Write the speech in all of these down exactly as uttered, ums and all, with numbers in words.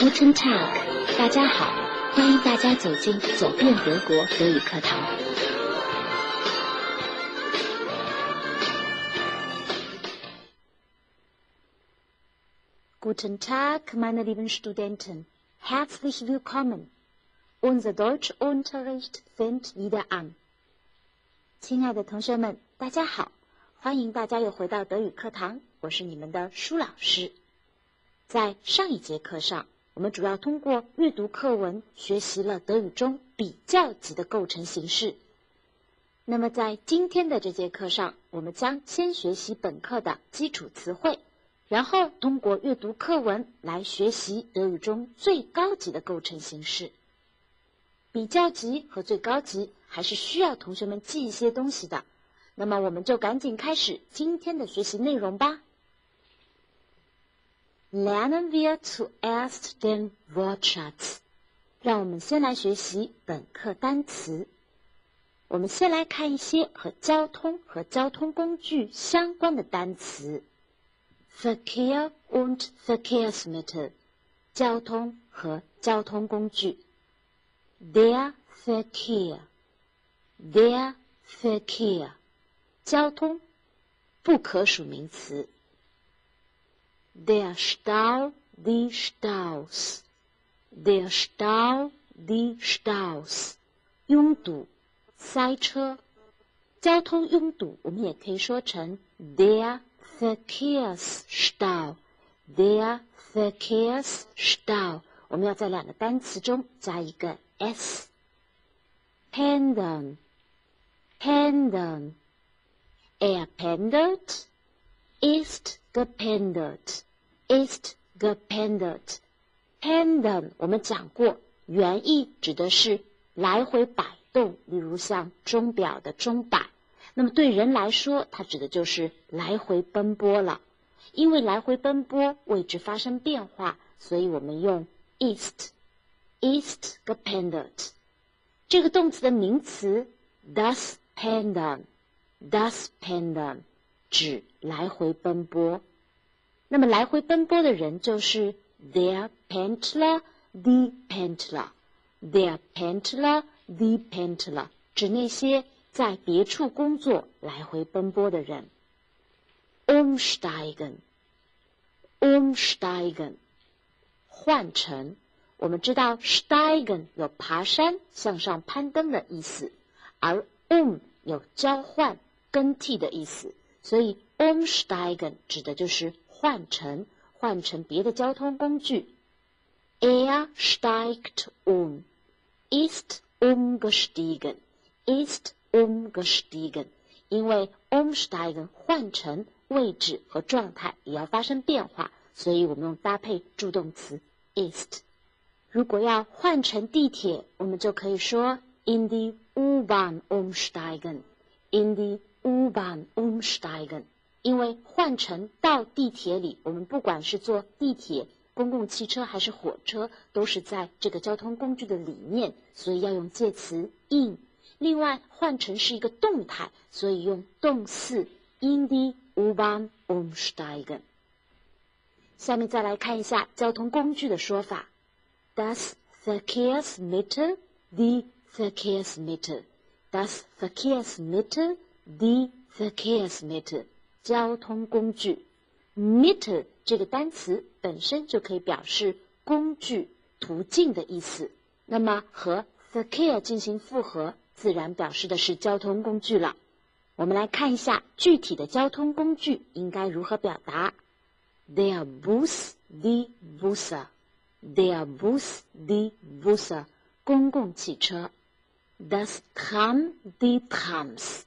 Guten Tag， 大家好，欢迎大家走进走遍德国德语课堂。Guten Tag, meine lieben Studenten. Herzlich willkommen. Unser Deutschunterricht fängt wieder an. 亲爱的同学们，大家好，欢迎大家又回到德语课堂，我是你们的舒老师。在上一节课上，我们主要通过阅读课文学习了德语中比较级的构成形式。那么在今天的这节课上，我们将先学习本课的基础词汇，然后通过阅读课文来学习德语中最高级的构成形式。比较级和最高级还是需要同学们记一些东西的，那么我们就赶紧开始今天的学习内容吧。Lernen wir zuerst den Wortschatz. 让我们先来学习本课单词。我们先来看一些和交通和交通工具相关的单词。Verkehr und Verkehrsmittel. 交通和交通工具。Der Verkehr. Der Verkehr. 交通，不可数名词。Der Stau, die Staus. Der Stau, die Staus. 拥堵，塞车。交通拥堵，我们也可以说成 der Verkehrsstau. Der Verkehrsstau. 我们要在两个单词中加一个 s. Pendeln. Pendeln. Er pendelt. Ist gependelt. Ist gependelt. Pendeln 我们讲过，原意指的是来回摆动，例如像钟表的钟摆。那么对人来说，它指的就是来回奔波了。因为来回奔波，位置发生变化，所以我们用 ist. Ist gependelt. 这个动词的名词 das Pendeln. Das Pendeln 指来回奔波。那么来回奔波的人就是 der Pendler, die Pendler. Der Pendler, die Pendler 指那些在别处工作来回奔波的人。Umsteigen. Umsteigen 换乘。我们知道 steigen 有爬山向上攀登的意思，而 um 有交换更替的意思，所以 umsteigen 指的就是换乘，换成别的交通工具。Er steigt um. Ist umgestiegen. Ist umgestiegen. 因为 umsteigen 换乘，位置和状态也要发生变化，所以我们用搭配助动词 ist。如果要换乘地铁，我们就可以说 in die U-Bahn umsteigen. In die U-Bahn umsteigen. 因为换乘到地铁里，我们不管是坐地铁、公共汽车还是火车，都是在这个交通工具的里面，所以要用介词 in。另外，换乘是一个动态，所以用动词 in die U-Bahn umsteigen。下面再来看一下交通工具的说法。Das Verkehrsmittel, die Verkehrsmittel. Das Verkehrsmittel, die Verkehrsmittel. 交通工具 Mittel 这个单词本身就可以表示工具、途径的意思，那么和 Verkehr 进行复合，自然表示的是交通工具了。我们来看一下具体的交通工具应该如何表达。Der Bus, die Busse. Der Bus, die Busse. 公共汽车。Das Tram, die Trams.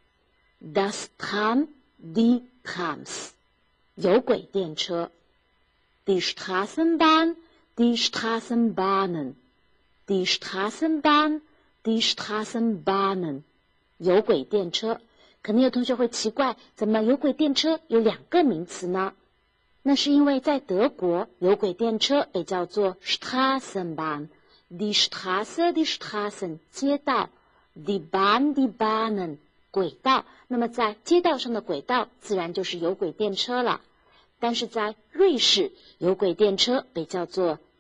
Das Tram, die Trams. 有轨电车。Die Straßenbahn, die Straßenbahnen. Die Straßenbahn, die Straßenbahnen. 有轨电车。可能有同学会奇怪，怎么有轨电车有两个名词呢？那是因为在德国，有轨电车被叫做 Straßenbahn. Die Straße, die Straßen, 街道。Die Bahn, die Bahnen, 轨道。那么在街道上的轨道自然就是有轨电车了。但是在瑞士，有轨电车被叫做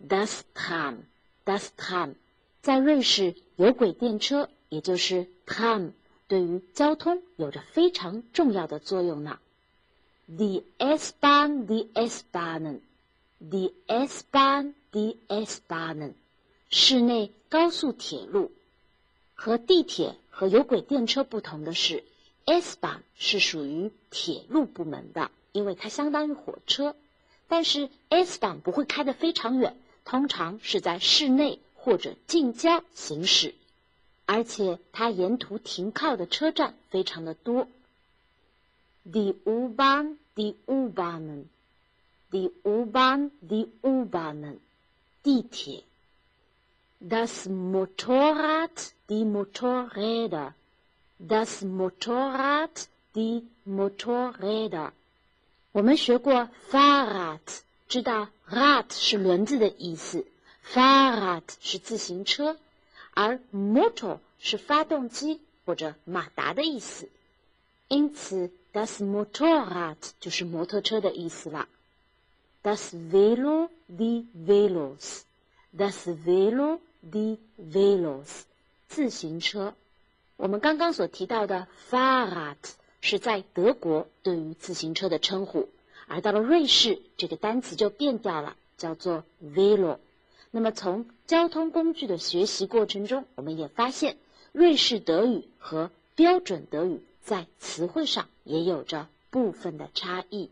das Tram，das Tram， 在瑞士有轨电车，也就是 Tram， 对于交通有着非常重要的作用呢。Die S-Bahn, die S-Bahnen, die S-Bahn, die S-Bahnen， 室内高速铁路。和地铁和有轨电车不同的是 ，S-Bahn 是属于铁路部门的，因为它相当于火车。但是 S-Bahn 不会开得非常远，通常是在市内或者近郊行驶，而且它沿途停靠的车站非常的多。Die U-Bahn, die U-Bahnen, die U-Bahn, die U-Bahnen， 地铁。Das Motorrad, die Motorräder, das Motorrad, die Motorräder。我们学过 Fahrrad， 知道 Rad 是轮子的意思， Fahrrad 是自行车，而 Motor 是发动机或者马达的意思。因此 das Motorrad 就是摩托车的意思了。Das Velo, die Velos, das Velo, die Velos， 自行车。我们刚刚所提到的 Fahrrad 是在德国对于自行车的称呼，而到了瑞士，这个单词就变掉了，叫做 Velo。那么从交通工具的学习过程中，我们也发现瑞士德语和标准德语在词汇上也有着部分的差异。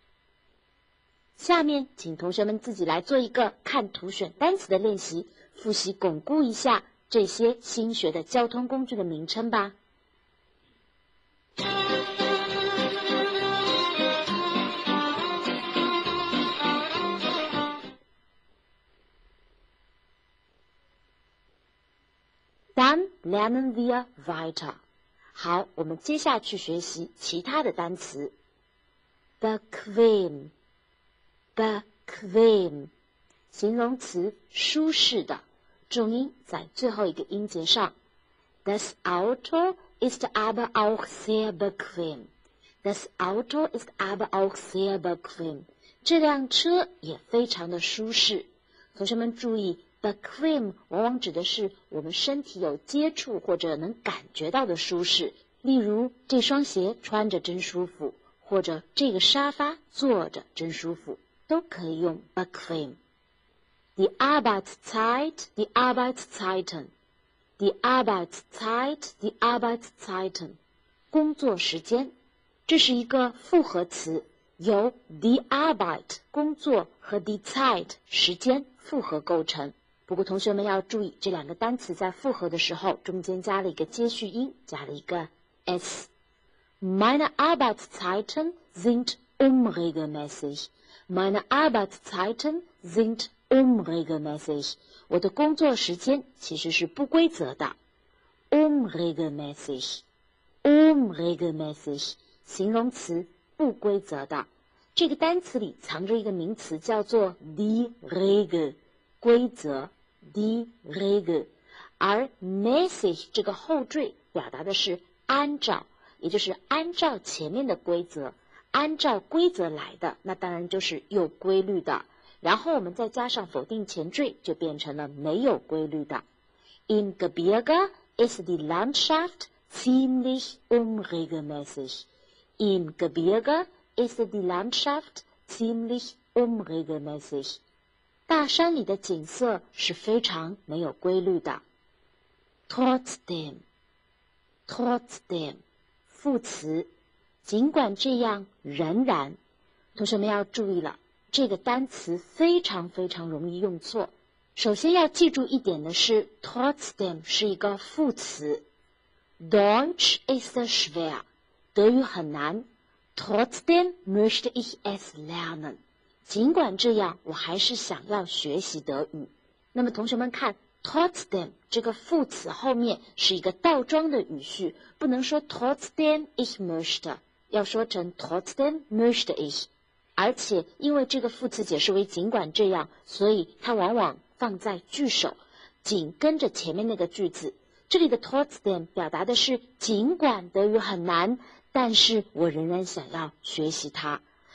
下面请同学们自己来做一个看图选单词的练习，复习巩固一下这些新学的交通工具的名称吧。Dann lernen wir weiter。好，我们接下去学习其他的单词。Bequem， bequem， 形容词，舒适的，重音在最后一个音节上。Das Auto ist aber auch sehr bequem. Das Auto ist aber auch sehr bequem. 这辆车也非常的舒适。同学们注意，bequem 往往指的是我们身体有接触或者能感觉到的舒适，例如这双鞋穿着真舒服，或者这个沙发坐着真舒服，都可以用 bequem。 Die Arbeitszeit, die Arbeitszeiten, die Arbeitszeit, die Arbeitszeiten， 工作时间。这是一个复合词，由 die Arbeit 工作和 die Zeit 时间复合构成。不过同学们要注意，这两个单词在复合的时候，中间加了一个接续音，加了一个 s。 Meine Arbeitszeiten sind unregelmäßig. Meine Arbeitszeiten sind unregelmäßig. 我的工作时间其实是不规则的。unregelmäßig, unregelmäßig， 形容词，不规则的。这个单词里藏着一个名词，叫做 die Regel， 规则 die Regel， 而 mäßig 这个后缀表达的是按照，也就是按照前面的规则，按照规则来的，那当然就是有规律的。然后我们再加上否定前缀，就变成了没有规律的。Im Gebirge ist die Landschaft ziemlich unregelmäßig. Im Gebirge ist die Landschaft ziemlich unregelmäßig. 大山里的景色是非常没有规律的。Trotzdem, trotzdem， 副词，尽管这样，仍然。同学们要注意了，这个单词非常非常容易用错。首先要记住一点的是 trotzdem 是一个副词。Deutsch ist schwer， 德语很难。Trotzdem möchte ich es lernen， 尽管这样，我还是想要学习德语。那么同学们看 trotzdem 这个副词后面是一个倒装的语序，不能说 trotzdem ich möchte， 要说成 trotzdem möchte ich。而且因为这个副词解释为尽管这样，所以它往往放在句首，紧跟着前面那个句子。这里的 trotzdem 表达的是尽管德语很难，但是我仍然想要学习它。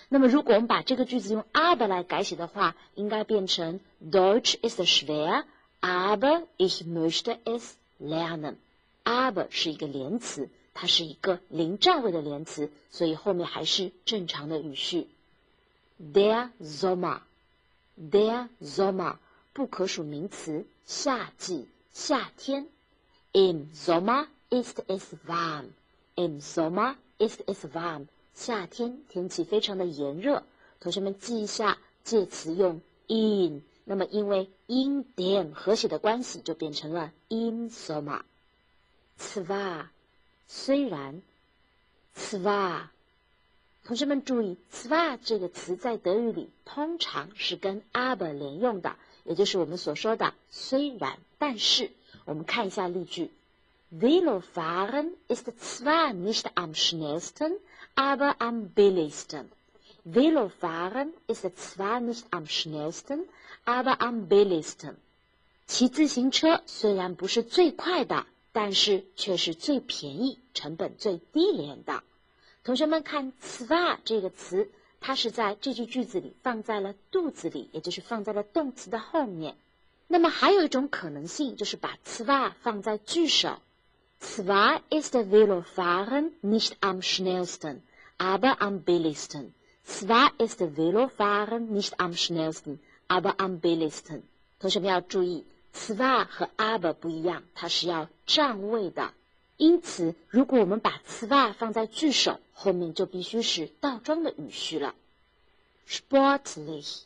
那么如果我们把这个句子用 aber 来改写的话，应该变成 Deutsch ist schwer, aber ich möchte es lernen。aber 是一个连词，它是一个临站位的连词，所以后面还是正常的语序。Der Sommer, der Sommer 不可数名词，夏季，夏天。Im Sommer ist es warm, im Sommer ist es warm。夏天天气非常的炎热，同学们记一下介词用 in， 那么因为 in dem 和谐的关系，就变成了 im Sommer。zwar 虽然 zwar 同学们注意 zwar 这个词在德语里通常是跟 aber 连用的，也就是我们所说的虽然但是。我们看一下例句。Velofahren ist zwar nicht am schnellsten, aber am billigsten. Velofahren ist zwar nicht am schnellsten, aber am billigsten. 骑自行车虽然不是最快的，但是却是最便宜、成本最低廉的。同学们看 zwar 这个词，它是在这句句子里放在了肚子里，也就是放在了动词的后面。那么还有一种可能性，就是把 zwar 放在句首。Zwar ist Velofahren nicht am schnellsten, aber am billigsten. Zwar ist Velofahren nicht am schnellsten, aber am billigsten. 同学们要注意 zwar 和 aber 不一样，它是要占位的。因此，如果我们把 zwar 放在句首，后面就必须是倒装的语序了。Sportlich,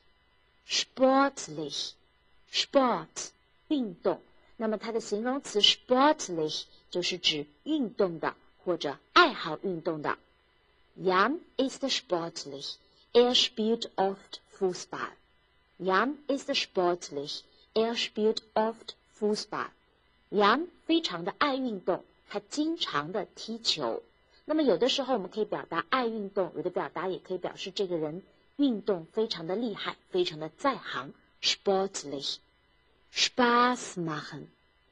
sportlich.Sport 运动，那么它的形容词 sportlich 就是指运动的或者爱好运动的。Jan ist sportlich, er spielt oft Fußball. Jan ist sportlich, er spielt oft Fußball. Jan 非常的爱运动，他经常的踢球。那么有的时候我们可以表达爱运动，有的表达也可以表示这个人运动非常的厉害，非常的在行。Sportlich。Spaß machen,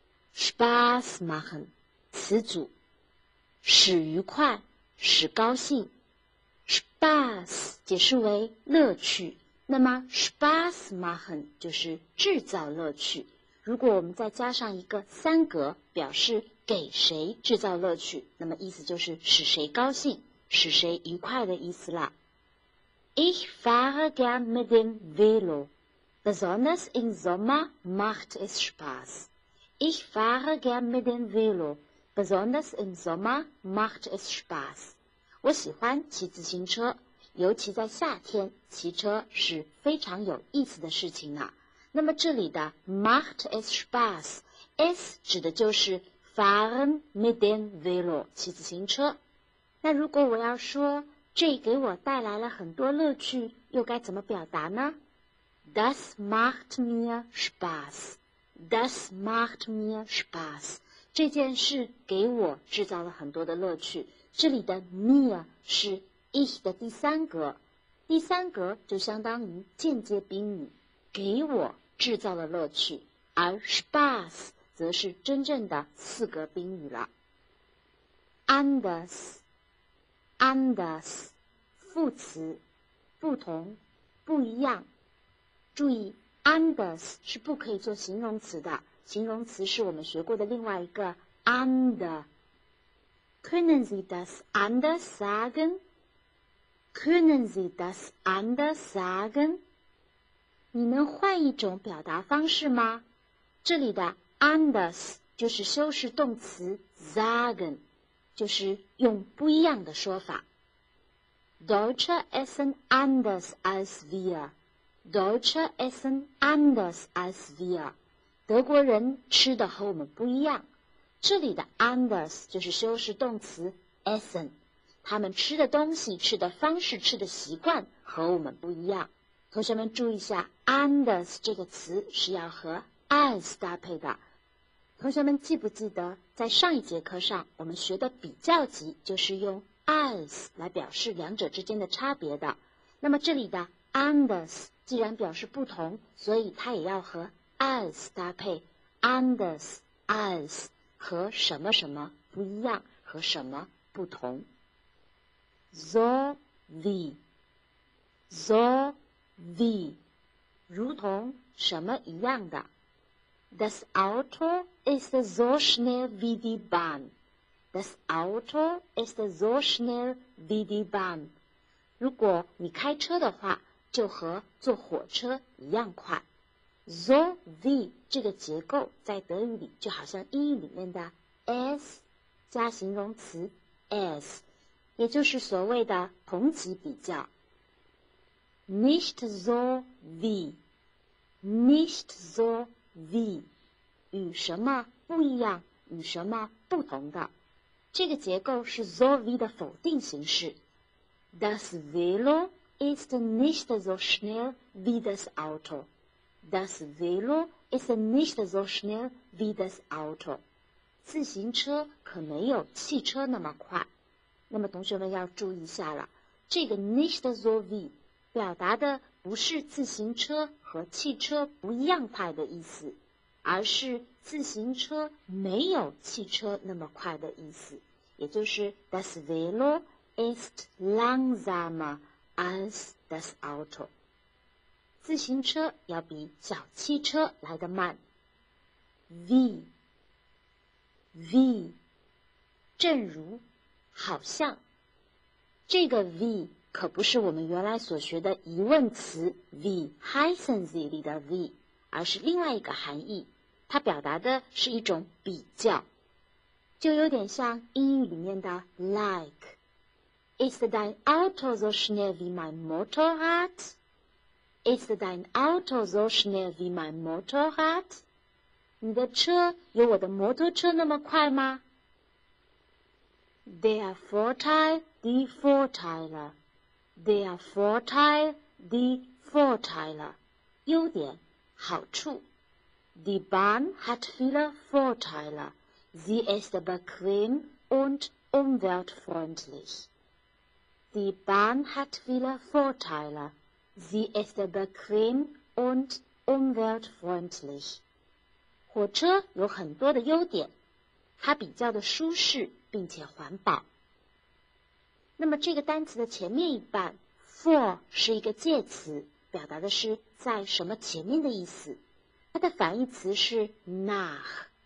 Spaß machen 词组，使愉快，使高兴。Spaß 解释为乐趣，那么 Spaß machen 就是制造乐趣。如果我们再加上一个三格，表示给谁制造乐趣，那么意思就是使谁高兴，使谁愉快的意思啦。Ich fahre gern mit dem Velo.Besonders im Sommer macht es Spaß. Ich fahre gern mit dem Velo. Besonders im Sommer macht es Spaß. 我喜欢骑自行车，尤其在夏天，骑车是非常有意思的事情呢。那么这里的 macht es Spaß, es 指的就是 fahren mit dem Velo 骑自行车。那如果我要说这给我带来了很多乐趣，又该怎么表达呢？Das macht mir Spaß. Das macht mir Spaß. 这件事给我制造了很多的乐趣。这里的 mir 是 ich 的第三格，第三格就相当于间接宾语，给我制造了乐趣，而 Spaß 则是真正的四格宾语了。Anders, anders 副词，不同，不一样。注意 anders 是不可以做形容词的，形容词是我们学过的另外一个 under。 Können Sie das anders sagen? Können Sie das anders sagen? 你能换一种表达方式吗？这里的 anders 就是修饰动词 sagen， 就是用不一样的说法。Deutsche essen anders als wir.Deutsche essen anders als wir. 德国人吃的和我们不一样。这里的 anders 就是修饰动词 essen， 他们吃的东西、吃的方式、吃的习惯和我们不一样。同学们注意一下 anders 这个词是要和 as 搭配的。同学们记不记得在上一节课上我们学的比较级就是用 as 来表示两者之间的差别的。那么这里的 anders 既然表示不同，所以它也要和 as 搭配。anders as 和什么什么不一样，和什么不同。So wie so wie，如同什么一样的。Das Auto ist so schnell wie die Bahn。Das Auto ist so schnell wie die Bahn。如果你开车的话，就和坐火车一样快。so wie 这个结构在德语里就好像英语里面的 as 加形容词 as， 也就是所谓的同级比较。Nicht so wie， nicht so wie， 与什么不一样，与什么不同的。这个结构是 so wie 的否定形式。Das Velo ist nicht so schnell wie das Auto. Das Velo ist nicht so schnell wie das Auto. 自行车可没有汽车那么快。那么同学们要注意一下了，这个 nicht so wie 表达的不是自行车和汽车不一样快的意思，而是自行车没有汽车那么快的意思，也就是 das Velo ist langsamer als das Auto。 自行车要比小汽车来得慢。 wie wie 正如好像，这个 wie 可不是我们原来所学的疑问词 wie heißen Sie 里的 wie， 而是另外一个含义，它表达的是一种比较，就有点像英语里面的 like。 Ist dein Auto so schnell wie mein Motorrad? Ist dein Auto so schnell wie mein Motorrad? 你的车有我的摩托车那么快吗？ Der Vorteil, die Vorteile. Der Vorteil, die Vorteile. 优点，好处。Die Bahn hat viele Vorteile. Sie ist bequem und umweltfreundlich. Die Bahn hat viele Vorteile. Sie ist bequem und umweltfreundlich. 火车有很多的优点，它比较的舒适并且环保。那么这个单词的前面一半 for 是一个介词，表达的是在什么前面的意思。它的反义词是 nach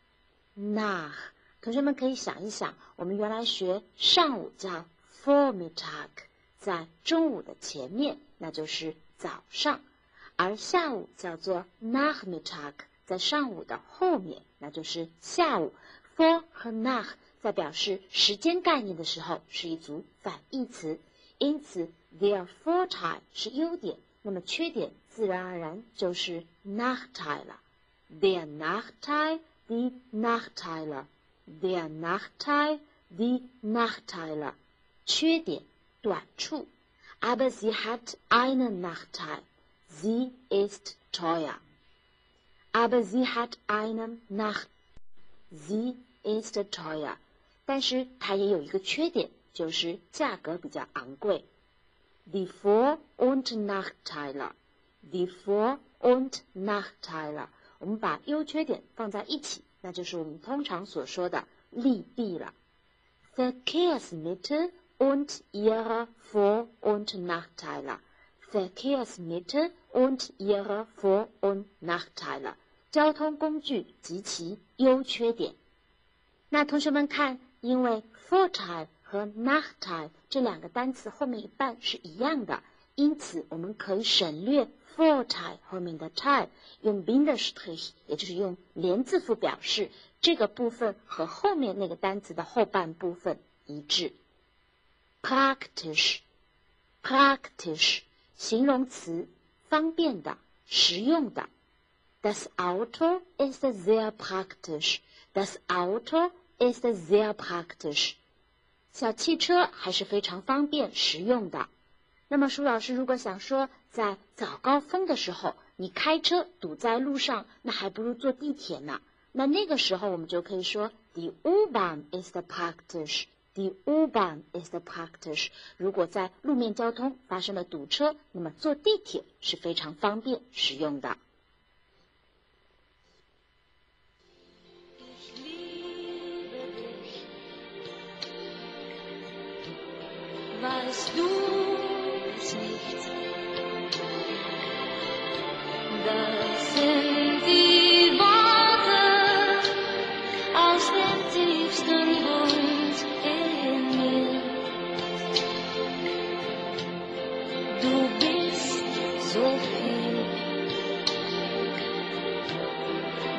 nach。 同学们可以想一想，我们原来学上午叫 Vormittag， 在中午的前面，那就是早上，而下午叫做 Nachmittag， 在上午的后面，那就是下午。 For 和 nach 在表示时间概念的时候是一组反义词，因此 their Vorteil 是优点，那么缺点自然而然就是 Nachteil 了。 Der Nachteil, die Nachteile. Der Nachteil, die Nachteile. 缺点，短处。 Aber sie hat einen Nachteil. Sie ist teuer. Aber sie hat einen Nachteil. Sie ist teuer. 但是它也有一个缺点，就是价格比较昂贵。 Die Vor- und Nachteile. Die Vor- und Nachteile. 我们把优缺点放在一起，那就是我们通常所说的利弊了。 Verkehrsmittel und ihre Vor- und Nachteile. Verkehrsmittel und ihre Vor- und Nachteile. 交通工具及其优缺点。那同学们看，因为 Vorteil 和 Nachteil 这两个单词后面一半是一样的，因此我们可以省略 Vorteil 后面的 teil， 用 Bindestrich， 也就是用连字符表示这个部分和后面那个单词的后半部分一致。Praktisch Praktisch 形容词，方便的，实用的。Das Auto ist sehr praktisch. Das Auto ist sehr praktisch. 小汽车还是非常方便实用的。那么舒老师如果想说，在早高峰的时候，你开车堵在路上，那还不如坐地铁呢。那那个时候我们就可以说 Die U-Bahn ist praktisch. Die U-Bahn ist praktisch. 如果在路面交通发生了堵车，那么坐地铁是非常方便实用的。 Weißt du es nicht?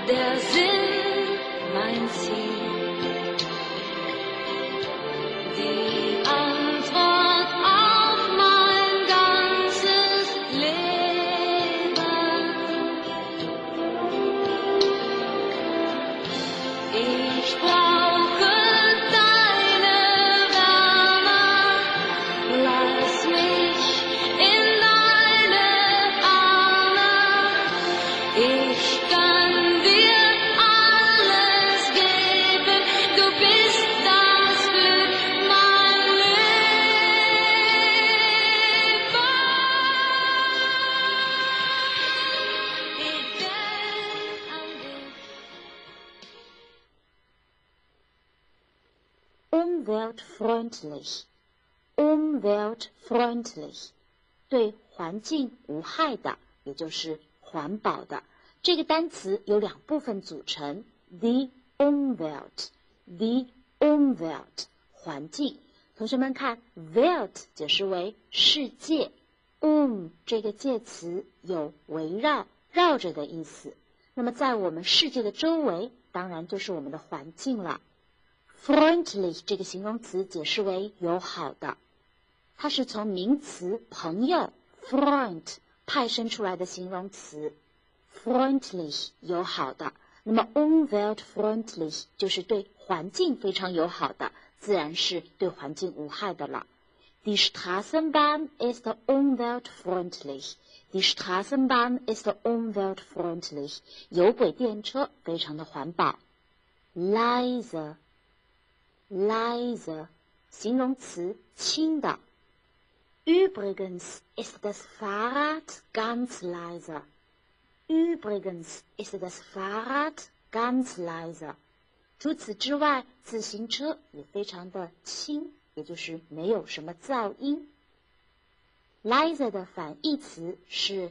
der Sinn mein Ziel, die Antwort auf mein ganzes Leben. Ich brauche deine Wärme, lass mich in deine Arme. Ich kann dir alles geben, du bist das Glück, mein Leben. Ich denk an dich. Umweltfreundlich, umweltfreundlich，对环境无害的，也就是环保的。这个单词由两部分组成 ，the Umwelt，the Umwelt， 环境。同学们看 ，Welt 解释为世界 ，um 这个介词有围绕、绕着的意思。那么在我们世界的周围，当然就是我们的环境了。Freundlich 这个形容词解释为友好的，它是从名词朋友 Freund 派生出来的形容词 ，freundlich 友好的。那么 umweltfreundlich 就是对环境非常友好的，自然是对环境无害的了。Die Straßenbahn ist umweltfreundlich. Die Straßenbahn ist umweltfreundlich. 有轨电车非常的环保。Leise。Leise 形容词轻的。Übrigens ist das Fahrrad ganz leise. Übrigens ist das Fahrrad ganz leise. 除此之外，自行车也非常的轻，也就是没有什么噪音。Leise 的反义词是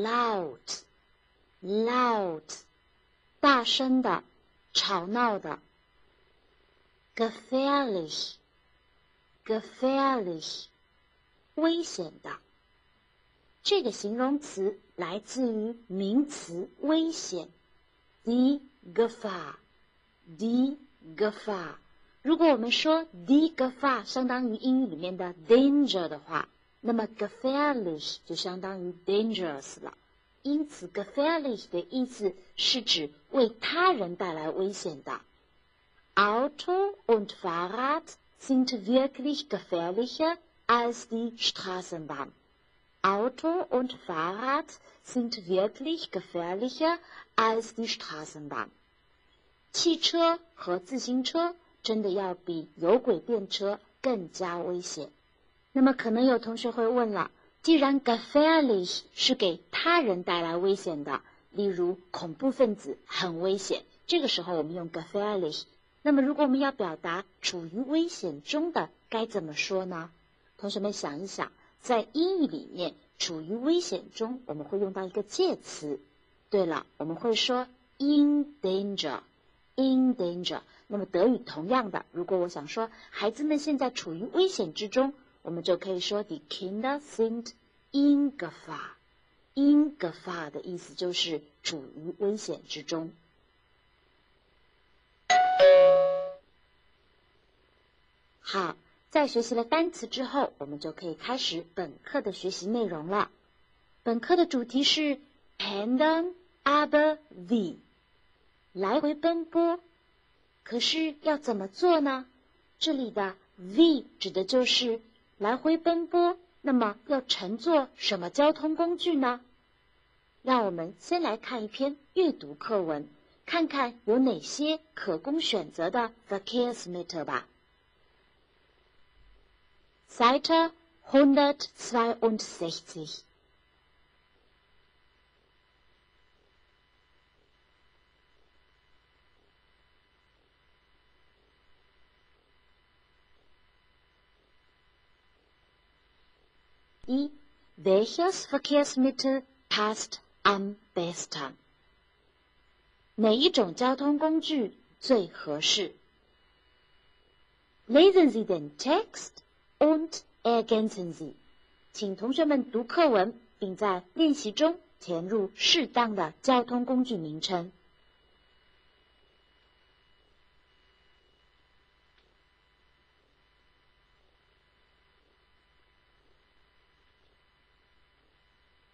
loud。loud 大声的，吵闹的。Gefährlich, gefährlich 危险的。这个形容词来自于名词危险 die Gefahr, die Gefahr。如果我们说 die Gefahr 相当于英语里面的 danger 的话，那么 gefährlich 就相当于 dangerous 了。因此 gefährlich 的意思是指为他人带来危险的。Auto und Fahrrad sind wirklich gefährlicher als die Straßenbahn. Auto und Fahrrad sind wirklich gefährlicher als die Straßenbahn. 汽车和自行车真的要比有轨电车更加危险。那么可能有同学会问了，既然 gefährlich 是给他人带来危险的，例如恐怖分子很危险，这个时候我们用 gefährlich。那么如果我们要表达处于危险中的，该怎么说呢？同学们想一想，在英语里面处于危险中，我们会用到一个介词。对了，我们会说 in danger, in danger。那么德语同样的，如果我想说孩子们现在处于危险之中，我们就可以说 die Kinder sind in Gefahr。in Gefahr 的意思就是处于危险之中。好，在学习了单词之后，我们就可以开始本课的学习内容了。本课的主题是 pendeln aber wie， 来回奔波。可是要怎么做呢？这里的 wie 指的就是来回奔波，那么要乘坐什么交通工具呢？让我们先来看一篇阅读课文，看看有哪些可供选择的 Verkehrsmittel 吧。Seite hundertzweiundsechzig。一 Welches Verkehrsmittel passt am besten？ 哪一种交通工具最合适？ Lesen Sie den Text und ergänzen Sie。 请同学们读课文，并在练习中填入适当的交通工具名称。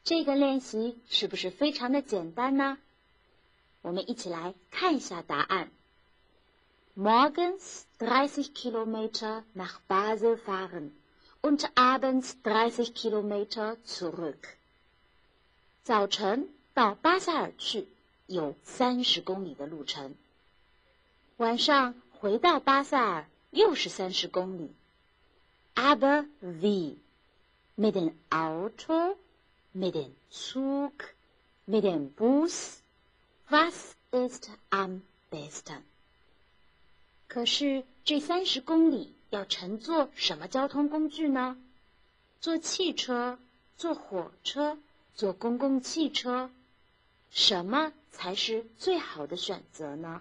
这个练习是不是非常的简单呢？我们一起来看一下答案。Morgens dreißig Kilometer nach Basel fahren und abends dreißig Kilometer zurück. 早晨到巴塞尔去，有三十公里的路程。晚上回到巴塞尔，又是三十公里。Aber wie? Mit dem Auto, mit dem Zug, mit dem Bus? Was ist am besten? 可是这三十公里要乘坐什么交通工具呢？坐汽车、坐火车、坐公共汽车，什么才是最好的选择呢？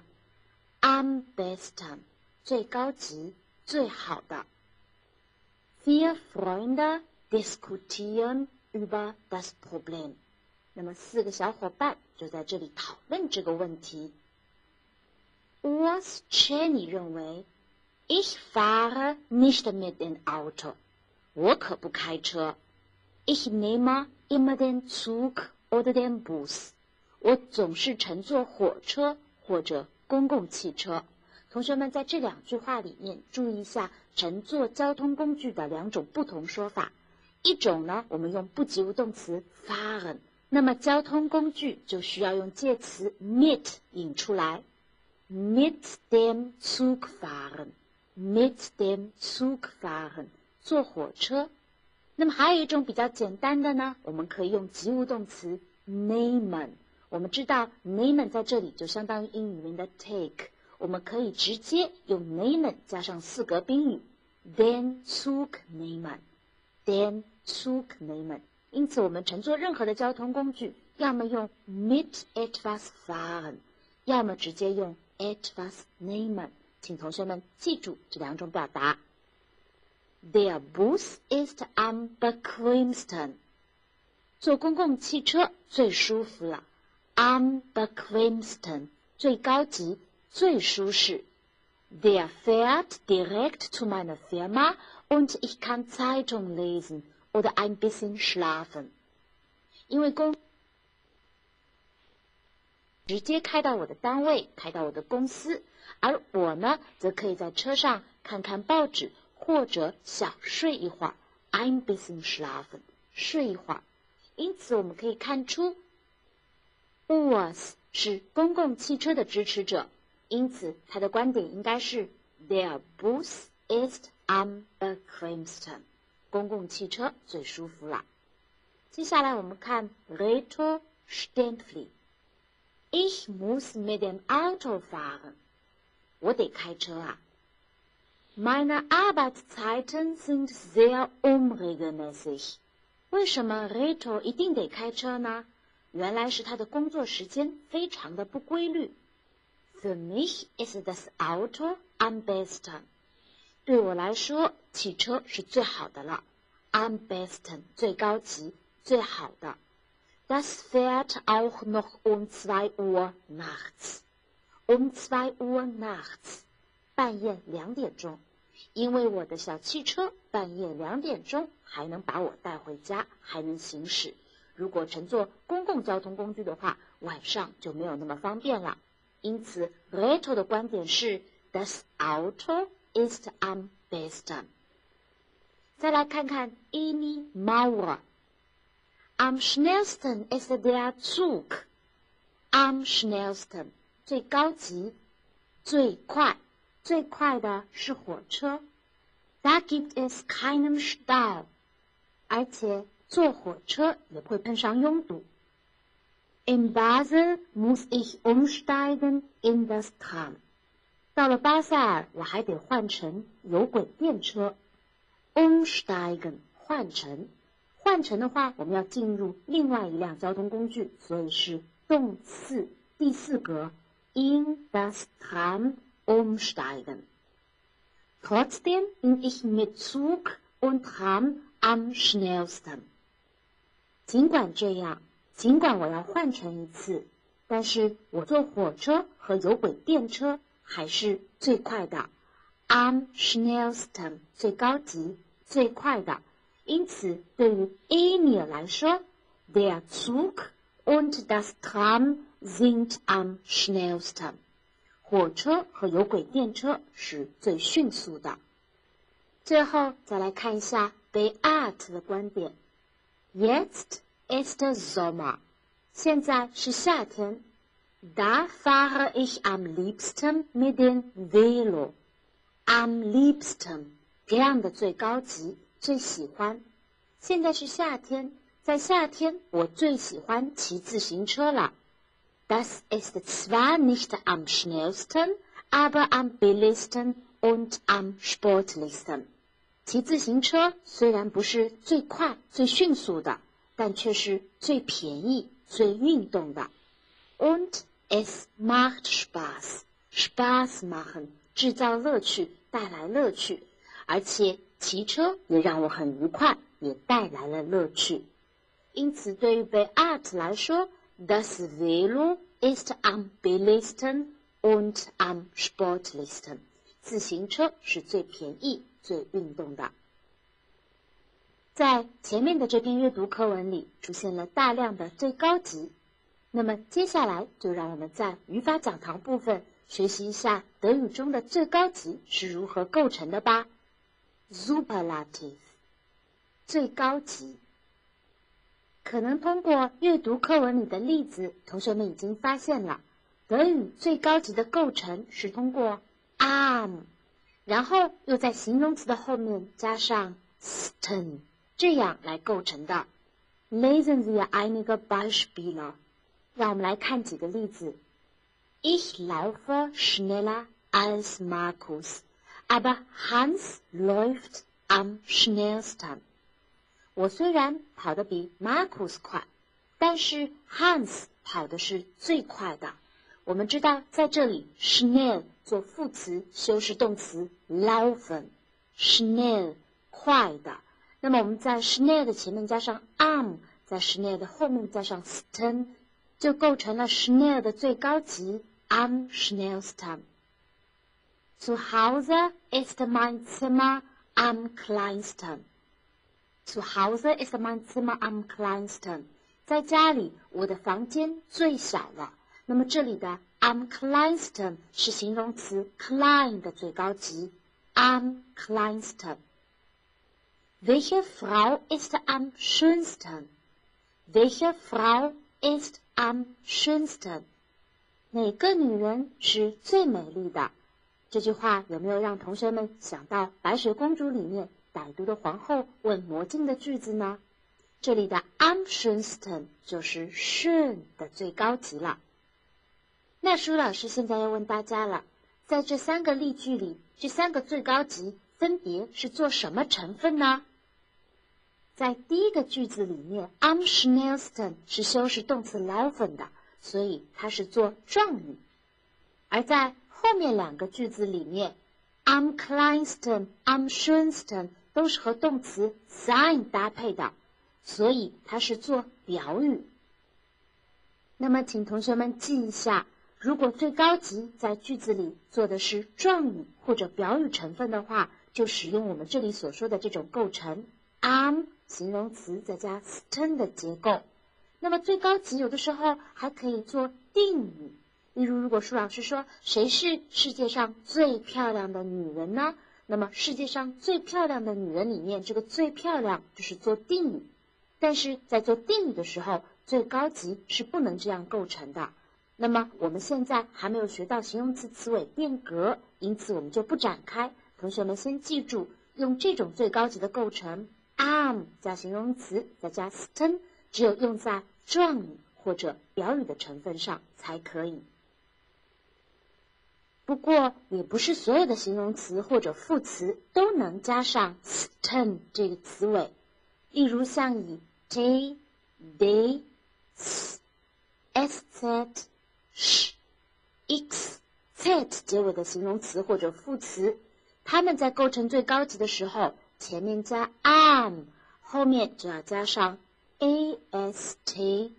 Am besten 最高级、最好的。Vier Freunde diskutieren über das Problem. 那么四个小伙伴就在这里讨论这个问题。Urs Jenny 认为 Ich fahre nicht mit dem Auto. 我可不开车。Ich nehme immer den Zug oder den Bus. 我总是乘坐火车或者公共汽车。同学们在这两句话里面注意一下乘坐交通工具的两种不同说法。一种呢，我们用不及物动词 fahren， 那么交通工具就需要用介词 mit 引出来。Mit dem Zug fahren, mit dem Zug fahren， 坐火车。那么还有一种比较简单的呢，我们可以用及物动词 nehmen。我们知道 nehmen 在这里就相当于英语里面的 take， 我们可以直接用 nehmen 加上四格宾语 den Zug nehmen, den Zug nehmen。因此我们乘坐任何的交通工具，要么用 mit etwas fahren， 要么直接用etwas nehmen， 请同学们记住这两种表达。Der Bus ist am bequemsten. 坐公共汽车最舒服了。Am bequemsten 最高级、最舒适。Der fährt direkt zu meiner Firma und ich kann Zeitung lesen oder ein bisschen schlafen. 因为公直接开到我的单位，开到我的公司，而我呢，则可以在车上看看报纸，或者小睡一会儿 ，ein bisschen schlafen， 睡一会儿。因此，我们可以看出 ，Urs 是公共汽车的支持者，因此他的观点应该是 Der Bus ist am bequemsten， 公共汽车最舒服了。接下来我们看 Reto Stempfli。Ich muss mit dem Auto fahren. 我得开车啊。Meine Arbeitszeiten sind sehr unregelmäßig. 为什么 Reto 一定得开车呢？原来是他的工作时间非常的不规律。Für mich ist das Auto am besten. 对我来说，汽车是最好的了。Am besten 最高级、最好的。Das fährt auch noch um zwei Uhr nachts. Um zwei Uhr nachts. 半夜两点钟。因为我的小汽车半夜两点钟还能把我带回家，还能行驶。如果乘坐公共交通工具的话，晚上就没有那么方便了。因此 Reto 的观点是 Das Auto ist am besten. 再来看看 Eni Maurer。Am schnellsten ist der Zug. Am schnellsten 最高级、最快、最快的是火车。Da gibt es keinen Stau. 而且坐火车也不会碰上拥堵。In Basel muss ich umsteigen in das Tram. 到了巴塞尔，我还得换乘有轨电车。Umsteigen 换乘。换乘的话，我们要进入另外一辆交通工具，所以是动词第四格 in das Tram umsteigen. Trotzdem bin ich mit Zug und Tram am schnellsten. 尽管这样，尽管我要换乘一次，但是我坐火车和有轨电车还是最快的。Am schnellsten 最高级、最快的。因此，对于 Eni 来说 Der Zug und das Tram sind am schnellsten. 火车和有轨电车是最迅速的。最后再来看一下 Beat 的观点。Jetzt ist Sommer. 现在是夏天。Da fahre ich am liebsten mit dem Velo. Am liebsten 这样的最高级，最喜欢。现在是夏天，在夏天我最喜欢骑自行车了。Das ist zwar nicht am schnellsten, aber am billigsten und am sportlichsten. 骑自行车虽然不是最快、最迅速的，但却是最便宜、最运动的。Und es macht Spaß. Spaß machen 制造乐趣，带来乐趣，而且骑车也让我很愉快，也带来了乐趣。因此，对于 Beat 来说 Das Velo ist am billigsten und am sportlichsten. 自行车是最便宜、最运动的。在前面的这篇阅读课文里，出现了大量的最高级。那么接下来就让我们在语法讲堂部分学习一下德语中的最高级是如何构成的吧。Superlative 最高级。可能通过阅读课文里的例子，同学们已经发现了，德语最高级的构成是通过 am， 然后又在形容词的后面加上 sten， 这样来构成的。Lesen wir einige Beispiele， 让我们来看几个例子。Ich laufe schneller als Markus, aber Hans läuft am schnellsten. 我虽然跑得比 Markus 快，但是 Hans 跑的是最快的。我们知道在这里 schnell 做副词修饰动词 laufen， schnell 快的。那么我们在 schnell 的前面加上 am， 在 schnell 的后面加上 sten， 就构成了 schnell 的最高级 am schnellsten。 Zu Hause ist mein Zimmer am kleinsten. Zu Hause ist mein Zimmer am kleinsten. 在家里，我的房间最小了。那么这里的 am kleinsten 是形容词 klein 的最高级 am kleinsten。 Welche Frau ist am schönsten? Welche Frau ist am schönsten? 哪个女人是最美丽的？这句话有没有让同学们想到白雪公主里面歹毒的皇后问魔镜的句子呢？这里的 am schönsten 就是 schön 的最高级了。那舒老师现在要问大家了，在这三个例句里，这三个最高级分别是做什么成分呢？在第一个句子里面 am schnellsten 是修饰动词 laufen 的，所以它是做状语。而在后面两个句子里面 am kleinsten, am schönsten 都是和动词 sein 搭配的，所以它是做表语。那么请同学们记一下，如果最高级在句子里做的是状语或者表语成分的话，就使用我们这里所说的这种构成 am 形容词再加 sten 的结构。那么最高级有的时候还可以做定语，例如如果舒老师说谁是世界上最漂亮的女人呢？那么世界上最漂亮的女人里面，这个最漂亮就是做定语，但是在做定语的时候，最高级是不能这样构成的。那么我们现在还没有学到形容词词尾变格，因此我们就不展开。同学们先记住，用这种最高级的构成 am 加形容词再加 sten， 只有用在状语或者表语的成分上才可以。不过也不是所有的形容词或者副词都能加上 sten 这个词尾，例如像以 t, d, s, sz, sh, x, z 结尾的形容词或者副词，它们在构成最高级的时候，前面加 am， 后面就要加上 astam。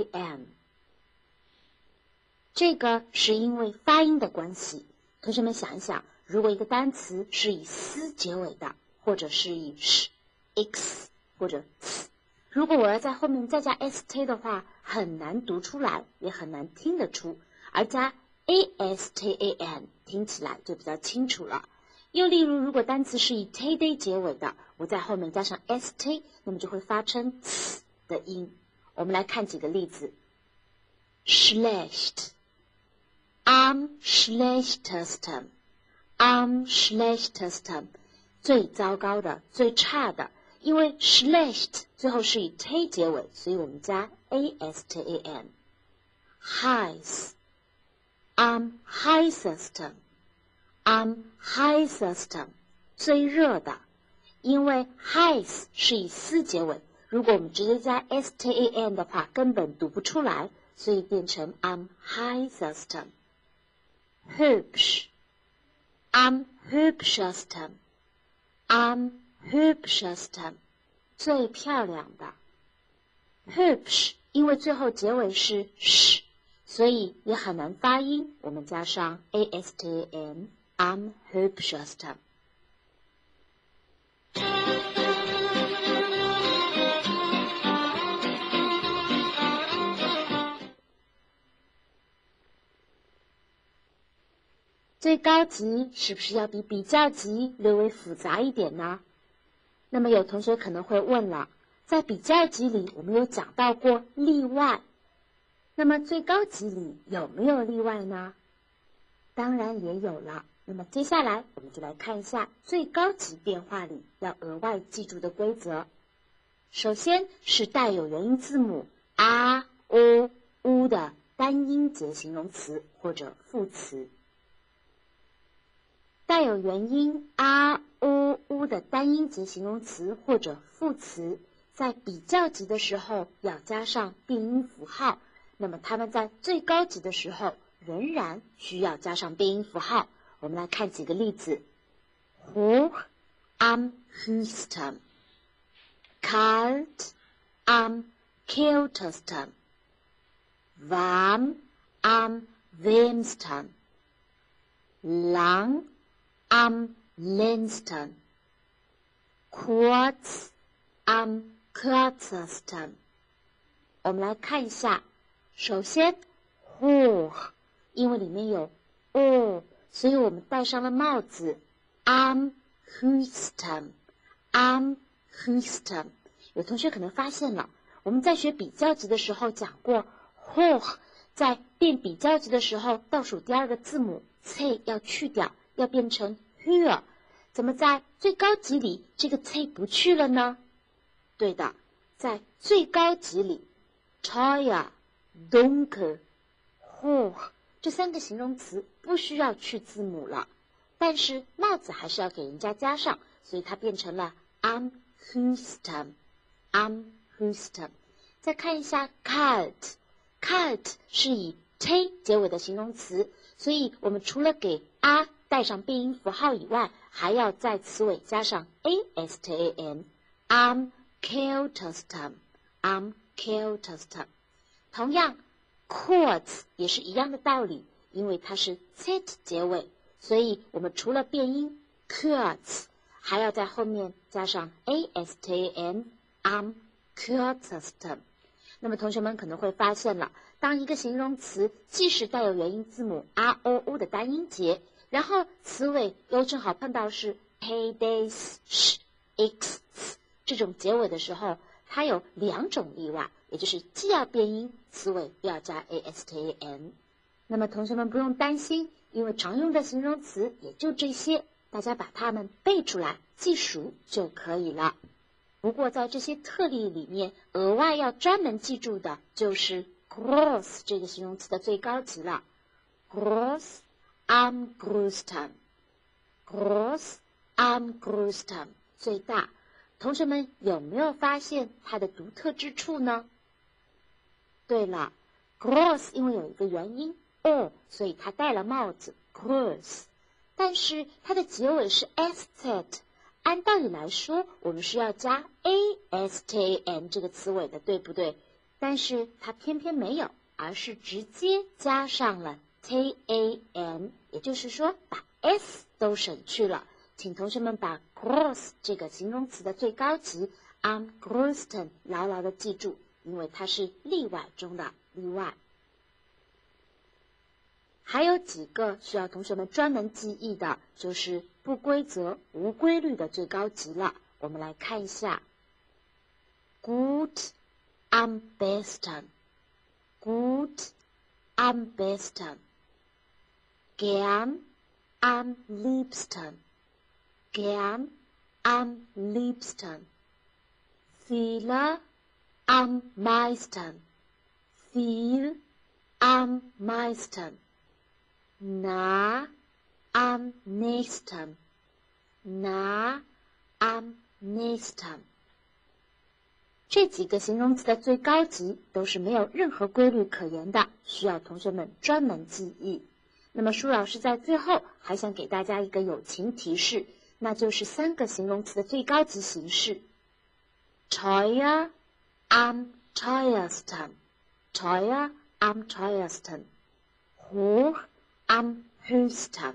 这个是因为发音的关系。同学们想一想，如果一个单词是以 s 结尾的，或者是以 sh、x 或者 s， 如果我要在后面再加 st 的话，很难读出来，也很难听得出，而加 astan 听起来就比较清楚了。又例如，如果单词是以 t d 结尾的，我在后面加上 st， 那么就会发成 ts 的音。我们来看几个例子。schlecht, am schlechtesten, am schlechtesten， 最糟糕的，最差的。因为 schlecht 最后是以 t 结尾，所以我们加 astan。heiß, am heißesten, am heißesten， 最热的。因为 heiß 是以 s 结尾，如果我们直接加 stan 的话，根本读不出来，所以变成 am heißesten。hübsch, am hübschesten, am hübschesten， 最漂亮的。hübsch 因为最后结尾是 sh， 所以也很难发音，我们加上 astan am hübschesten。最高级是不是要比比较级略微复杂一点呢？那么有同学可能会问了，在比较级里我们有讲到过例外，那么最高级里有没有例外呢？当然也有了。那么接下来我们就来看一下最高级变化里要额外记住的规则。首先是带有元音字母 a、o、u 的单音节形容词或者副词。带有元音 a、o、u 的单音节形容词或者副词，在比较级的时候要加上变音符号，那么它们在最高级的时候仍然需要加上变音符号。我们来看几个例子。hoch am höchsten, kalt am kältesten, warm am wärmsten, lang am längsten, kurz am kürzesten。 我们来看一下，首先 hoch 因为里面有 o， 所以我们戴上了帽子 am höchsten, am höchsten。 有同学可能发现了，我们在学比较级的时候讲过 hoch 在变比较级的时候倒数第二个字母 c 要去掉，要变成 höher， 怎么在最高级里这个 c 不去了呢？对的，在最高级里 teuer, dunkel, hoch 这三个形容词不需要去字母了，但是帽子还是要给人家加上，所以它变成了 am höchsten, am höchsten。 再看一下 kalt， kalt 是以 t 结尾的形容词，所以我们除了给 a 带上变音符号以外，还要在词尾加上 astan am kältesten, am kältesten。 同样 kurz 也是一样的道理，因为它是 z 结尾，所以我们除了变音 kurz 还要在后面加上 astan am kürzesten。 那么同学们可能会发现了，当一个形容词既是带有元音字母 r o u 的单音节，然后词尾又正好碰到是 p days sh x 这种结尾的时候，它有两种例外，也就是既要变音，词尾又要加 astan。 那么同学们不用担心，因为常用的形容词也就这些，大家把它们背出来记熟就可以了。不过在这些特例里面，额外要专门记住的就是 groß 这个形容词的最高级了。 groß am größten, groß am größten 最大。同学们有没有发现它的独特之处呢？对了， groß 因为有一个元音 o， 所以它戴了帽子 groß， 但是它的结尾是 st， 按道理来说我们是要加 astan 这个词尾的，对不对？但是它偏偏没有，而是直接加上了 tan， 也就是说把 s 都省去了。请同学们把 groß 这个形容词的最高级 am größten 牢牢的记住，因为它是例外中的例外。还有几个需要同学们专门记忆的，就是不规则、无规律的最高级了。我们来看一下 gut am besten, gut am besten, gern am liebsten, gern am liebsten, viele am meisten, viel am meisten, nah am nächsten, nah am nächsten。这几个形容词的最高级都是没有任何规律可言的，需要同学们专门记忆。那么舒老师在最后还想给大家一个友情提示，那就是三个形容词的最高级形式 teuer am teuersten, teuer am teuersten, hoch am höchsten,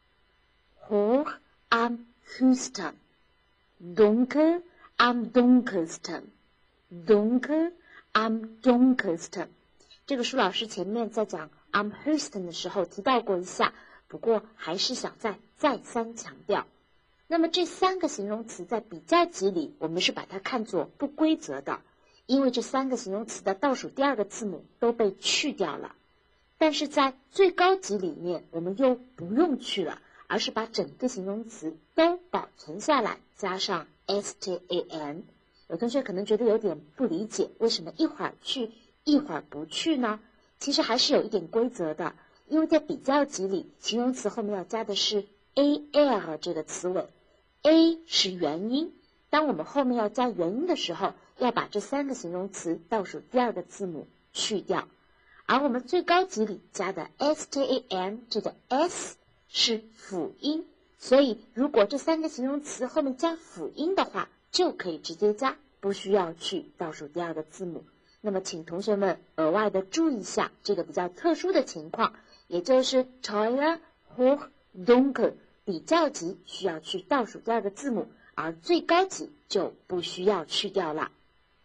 hoch am höchsten, dunkel am dunkelsten, dunkel am dunkelsten。 这个舒老师前面在讲 am höchsten 的时候提到过一下，不过还是想再再三强调。那么这三个形容词在比较级里，我们是把它看作不规则的，因为这三个形容词的倒数第二个字母都被去掉了。但是在最高级里面，我们又不用去了，而是把整个形容词都保存下来，加上 stan。 有同学可能觉得有点不理解，为什么一会儿去一会儿不去呢？其实还是有一点规则的，因为在比较级里，形容词后面要加的是 al 这个词尾， a 是元音，当我们后面要加元音的时候，要把这三个形容词倒数第二个字母去掉。而我们最高级里加的 stan 这个 s 是辅音，所以如果这三个形容词后面加辅音的话，就可以直接加，不需要去倒数第二个字母。那么请同学们额外的注意一下这个比较特殊的情况，也就是 teuer, hoch, dunkel 比较级需要去倒数第二个字母，而最高级就不需要去掉了。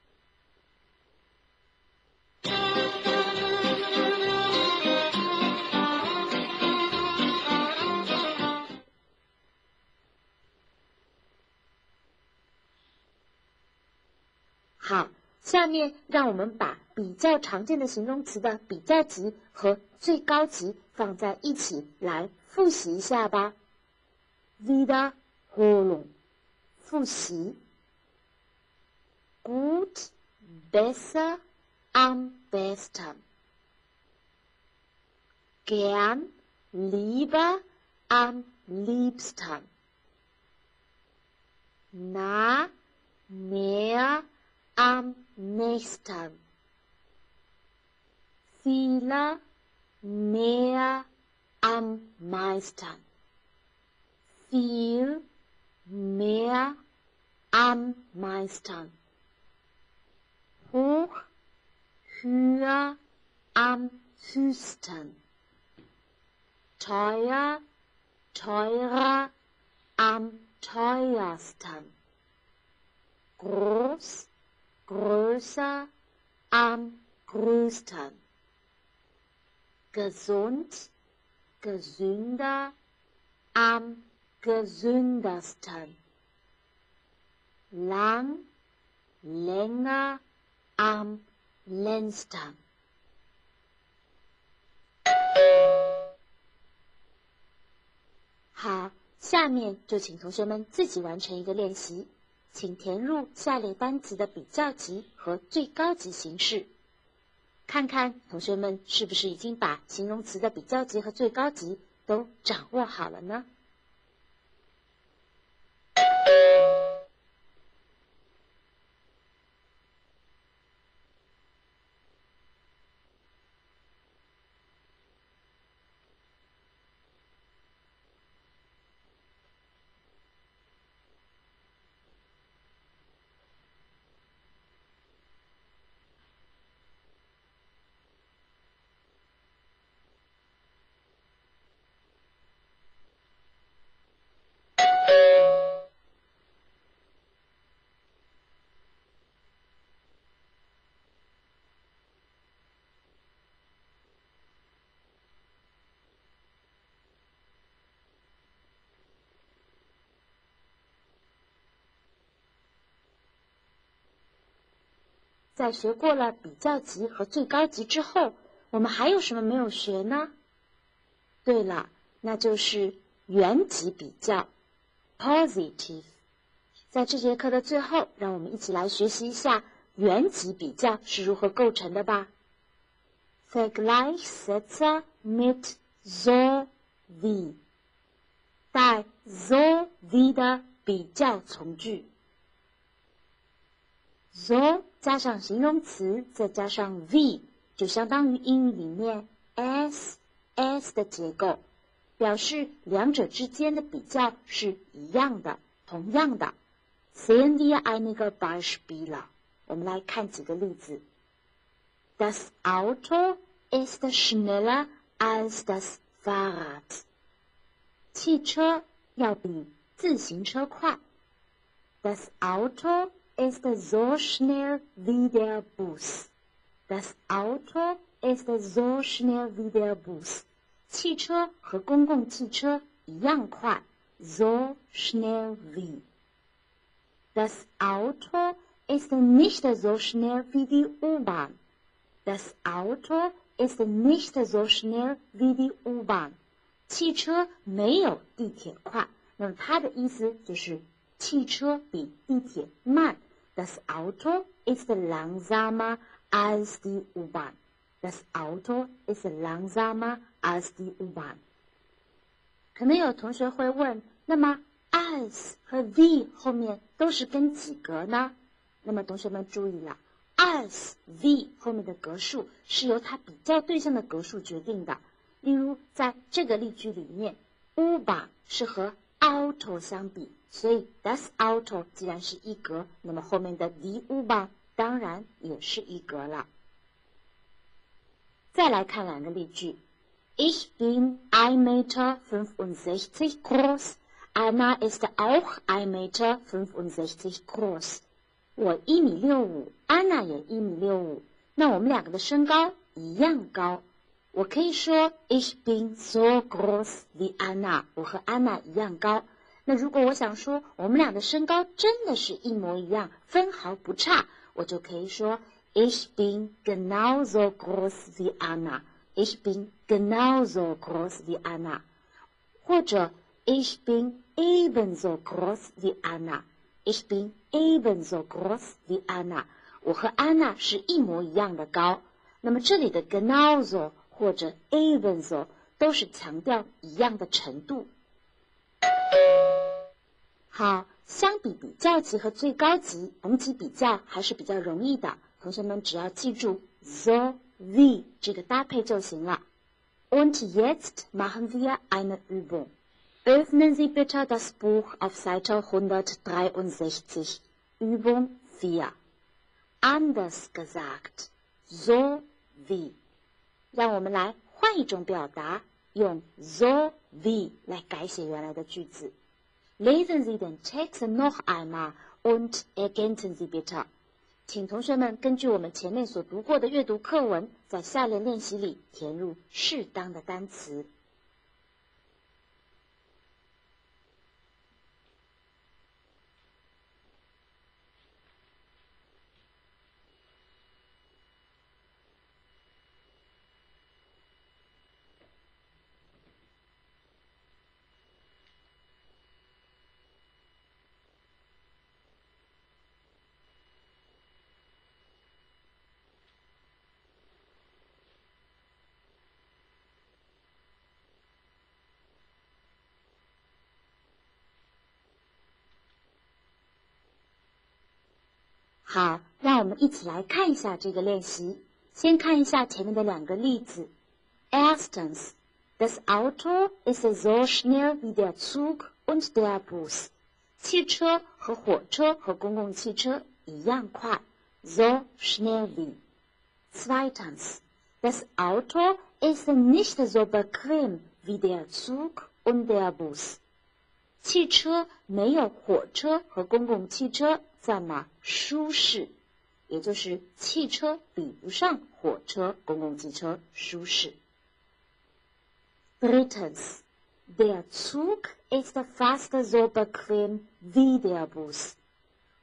好，下面让我们把比较常见的形容词的比较级和最高级放在一起来复习一下吧。Wiederholung 复习 Gut, besser, am besten, gern, lieber, am liebsten, nah, näher, am nächsten, viele, mehr, am meisten, viel, mehr, am meisten, hoch, höher, am höchsten, teuer, teurer, am teuersten, groß, größer, am größten, gesund, gesünder, am gesündesten, lang, länger, am längsten。好，下面就请同学们自己完成一个练习。请填入下列单词的比较级和最高级形式，看看同学们是不是已经把形容词的比较级和最高级都掌握好了呢？ 在学过了比较级和最高级之后，我们还有什么没有学呢？对了，那就是原级比较 positive。在这节课的最后，让我们一起来学习一下原级比较是如何构成的吧。Vergleichssätze mit so wie， 带 so wie 的比较从句。so 加上形容词，再加上 v， 就相当于英语里面 as as 的结构，表示两者之间的比较是一样的、同样的。Sehen wir einige Beispiele， 我们来看几个例子。Das Auto ist schneller als das Fahrrad。 汽车要比自行车快。Das Auto ist so schnell wie der Bus。 Das Auto ist so schnell wie der Bus。 汽车和公共汽车一样快。So schnell wie。Das Auto ist nicht so schnell wie die U-Bahn. Das Auto ist nicht so schnell wie die U-Bahn. 汽车没有地铁快，那么它的意思就是汽车比地铁慢。Das Auto ist langsamer als die U-Bahn. Das Auto ist langsamer als die U-Bahn. 可能有同学会问，那么as 和 the 后面都是跟几格呢？那么同学们注意了 ，as the 后面的格数是由它比较对象的格数决定的。例如，在这个例句里面 ，U-Bahn 是和 auto 相比，所以 das Auto 既然是一格，那么后面的 die U-Bahn 当然也是一格了。再来看两个例句 ：Ich bin ein Meter fünfundsechzig groß。Anna ist auch ein Meter fünfundsechzig groß。 我一米六五，安娜也一米六五，那我们两个的身高一样高。我可以说 Ich bin so groß wie Anna， 我和安娜一样高。那如果我想说我们俩的身高真的是一模一样，分毫不差，我就可以说 Ich bin genauso groß wie Anna。 Ich bin genauso groß wie Anna。 或者Ich bin ebenso groß wie Anna. Ich bin ebenso groß wie Anna. 我和安娜是一模一样的高。那么这里的 genauso 或者 ebenso 都是强调一样的程度。好，相比比较级和最高级，等级比较还是比较容易的。同学们只要记住 so wie 这个搭配就行了。Und jetzt machen wir eine Übung.Öffnen Sie bitte das Buch auf Seite hundertdreiundsechzig. Übung vier. Anders gesagt, so wie. 让我们来换一种表达，用 so wie 来改写原来的句子。Lesen Sie den Text noch einmal und ergänzen Sie bitte. 请同学们根据我们前面所读过的阅读课文，在下列练习里填入适当的单词。好，让我们一起来看一下这个练习。先看一下前面的两个例子。Erstens, das Auto ist so schnell wie der Zug und der Bus. 汽车和火车和公共汽车一样快。So schnell wie. Zweitens, das Auto ist nicht so bequem wie der Zug und der Bus. 汽车没有火车和公共汽车这么舒适，也就是汽车比不上火车、公共汽车舒适。Drittens, der Zug ist fast so bequem wie der Bus.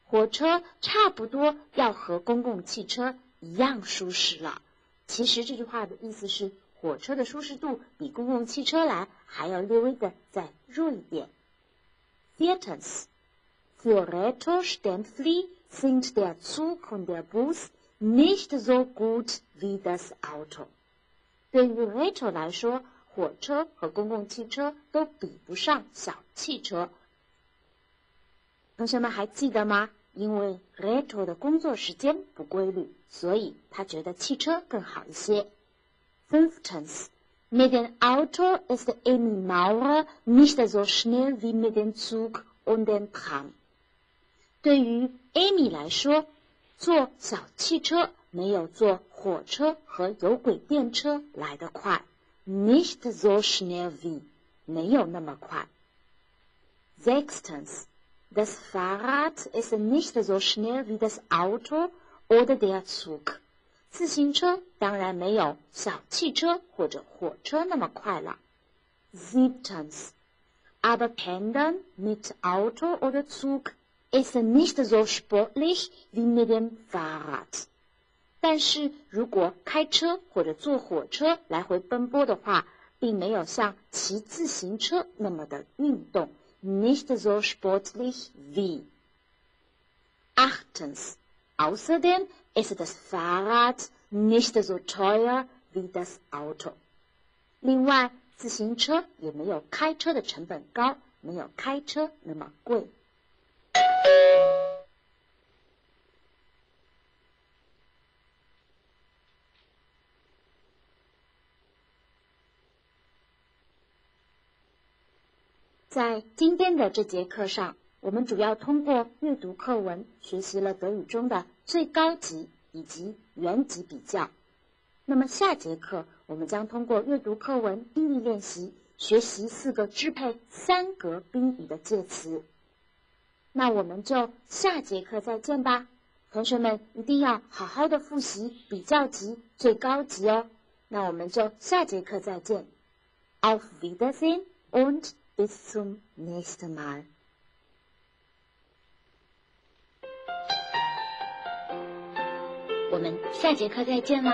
火车差不多要和公共汽车一样舒适了。其实这句话的意思是，火车的舒适度比公共汽车来还要略微的再弱一点。Viertens. Für Reto Stempfli sind der Zug und der Bus nicht so gut wie das Auto. 对于 Reto 来说，火车和公共汽车都比不上小汽车。同学们还记得吗？因为 Reto 的工作时间不规律，所以他觉得汽车更好一些。Fünftens. Mit dem Auto ist Emil Maurer nicht so schnell wie mit dem Zug und dem Tram. 对于 Amy 来说，坐小汽车没有坐火车和有轨电车来得快。Nicht so schnell wie 没有那么快。Sechstens. Das Fahrrad ist nicht so schnell wie das Auto oder der Zug. 自行车当然没有小汽车或者火车那么快了。Siebtens. Aber Pendeln mit Auto oder Zug ist nicht so sportlich wie mit dem Fahrrad. 但是如果开车或者坐火车来回奔波的话，并没有像骑自行车那么的运动。Nicht so sportlich wie. Achtens. Außerdem ist das Fahrrad nicht so teuer wie das Auto. 另外，自行车也没有开车的成本高，没有开车那么贵。在今天的这节课上，我们主要通过阅读课文学习了德语中的最高级以及原级比较。那么下节课我们将通过阅读课文听力练习，学习四个支配三格宾语的介词。那我们就下节课再见吧。同学们一定要好好的复习比较级、最高级哦。那我们就下节课再见。Auf Wiedersehen und bis zum nächsten Mal. 我们下节课再见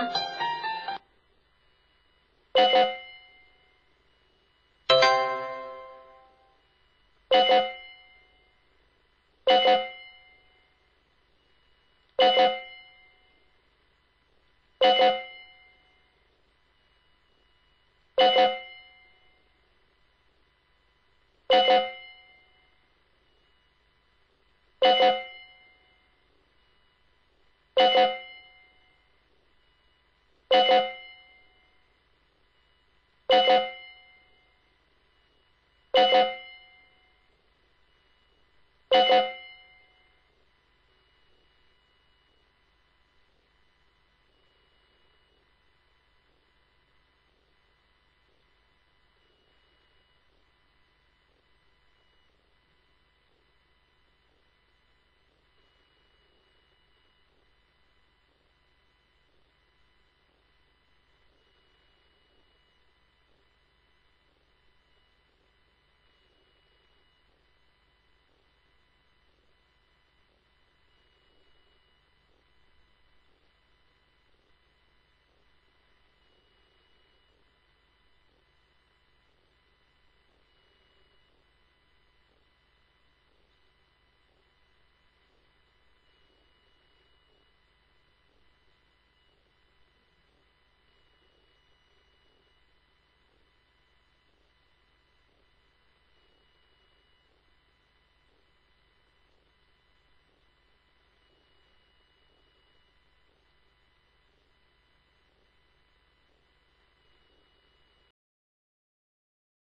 啦。Thank you.